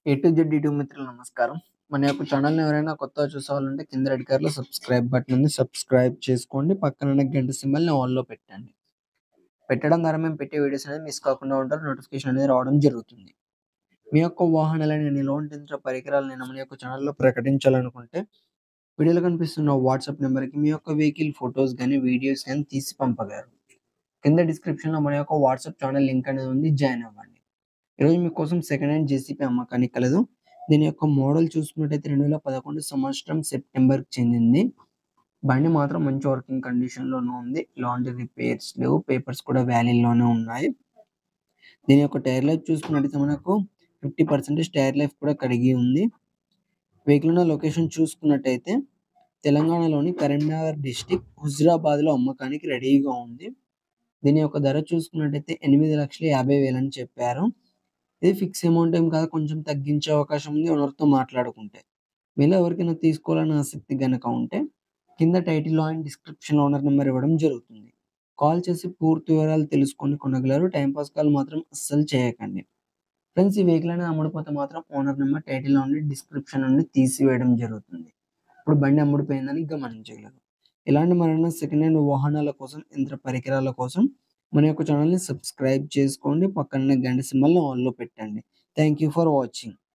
A to Z YouTube మిత్రులు నమస్కారం. మన యొక్క ఛానల్‌ని ఎవరైనా కొత్తగా చూసేవాళ్ళుంటే కింద రెడ్ కలర్‌లో సబ్స్క్రైబ్ బటన్ ఉంది. సబ్స్క్రైబ్ చేసుకోండి. పక్కనున్న గంట సింబల్‌ని ఆల్‌లో పెట్టండి. పెట్టడం ద్వారా మేము పెట్టే వీడియోస్ అనేది మిస్ కాకుండా ఉంటారు. నోటిఫికేషన్ అనేది రావడం జరుగుతుంది. మీ యొక్క వాహనాలని నిల్వంటించిన పరికరాలని మన యొక్క ఛానల్‌లో ప్రకటించాలనుకుంటే వీడియోలో కనిపిస్తున్న వాట్సాప్ నంబర్‌కి మీ యొక్క వెహికల్ ఫోటోస్ గాని, వీడియోస్ గాని తీసి పంపగలరు. కింద డిస్క్రిప్షన్‌లో మన యొక్క వాట్సాప్ ఛానల్ లింక్ అనేది ఉంది. జాయిన్ అవ్వండి. ఈరోజు మీకోసం సెకండ్ హ్యాండ్ జేసీబీ అమ్మకానికి కలదు. దీని యొక్క మోడల్ చూసుకున్నట్టయితే 2011 సంవత్సరం సెప్టెంబర్‌కి చెందింది. బండి మాత్రం మంచి వర్కింగ్ కండిషన్‌లోనే ఉంది. ఎలాంటి రిపేర్స్ లేవు. పేపర్స్ కూడా వ్యాలిడ్‌లోనే ఉన్నాయి. దీని యొక్క టైర్ లైఫ్ చూసుకున్నట్టయితే మనకు 50% టైర్ లైఫ్ కూడా కలిగి ఉంది. వెహికల్ ఉన్న లొకేషన్ చూసుకున్నట్టయితే తెలంగాణలోని కరీంనగర్ డిస్ట్రిక్ట్ హుజురాబాద్‌లో అమ్మకానికి రెడీగా ఉంది. దీని యొక్క ధర చూసుకున్నట్టయితే 8,50,000 అని చెప్పారు. ఇది ఫిక్స్ అమౌంట్ ఏం కాదు. కొంచెం తగ్గించే అవకాశం ఉంది ఓనర్‌తో మాట్లాడుకుంటే. మీలో ఎవరికైనా తీసుకోవాలని ఆసక్తి గనక ఉంటే కింద టైటిల్‌లో అండ్ డిస్క్రిప్షన్‌లో ఓనర్ నంబర్ ఇవ్వడం జరుగుతుంది. కాల్ చేసి పూర్తి వివరాలు తెలుసుకొని కొనగలరు. టైమ్ పాస్ కాల్ మాత్రం అస్సలు చేయకండి. ఫ్రెండ్స్, ఈ వెహికల్ అనేది అమ్ముడుపోతే మాత్రం ఓనర్ నంబర్ టైటిల్‌లో నుండి డిస్క్రిప్షన్ నుండి తీసివేయడం జరుగుతుంది. ఇప్పుడు బండి అమ్ముడుపోయిందని గమనించగలరు. ఇలాంటి మరెన్నో సెకండ్ హ్యాండ్ వాహనాల కోసం, యంత్ర పరికరాల కోసం మన యొక్క ఛానల్‌ని సబ్స్క్రైబ్ చేసుకోండి. పక్కనున్న గంట సింబల్‌ని ఆల్‌లో పెట్టండి. Thank you for watching.